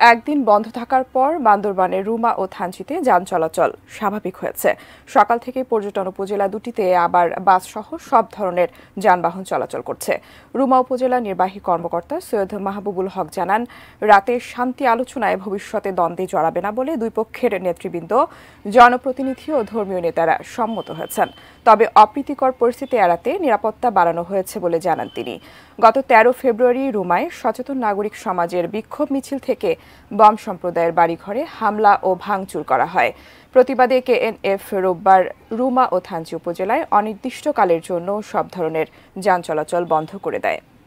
একদিন বন্ধ থাকার পর বান্দরবানের রুমা ও থানচিতে যান চলাচল স্বাভাবিক হয়েছে। সকাল থেকে পর্যটন উপজেলা দুটিতে আবার বাস সহ সব ধরনের যানবাহন চলাচল করছে। রুমা উপজেলা নির্বাহী কর্মকর্তা সৈয়দ মাহবুবুল হক জানান, রাতের শান্তি আলোচনায় ভবিষ্যতে দ্বন্দ্বে জড়াবে না বলে দুই পক্ষের নেতৃবৃন্দ, জনপ্রতিনিধি ও ধর্মীয় নেতারা সম্মত হয়েছেন। তবে অপ্রীতিকর পরিস্থিতি এড়াতে নিরাপত্তা বাড়ানো হয়েছে বলে জানান তিনি। গত 13 ফেব্রুয়ারি রুমায় সচেতন নাগরিক সমাজের বিক্ষোভ মিছিল থেকে বম সম্প্রদায়ের বাড়িঘরে হামলা ও ভাঙচুর করা হয়। প্রতিবাদে কেএনএফ রোববার রুমা ও থানচি উপজেলায় অনির্দিষ্টকালের জন্য সব ধরনের যান চলাচল বন্ধ করে দেয়।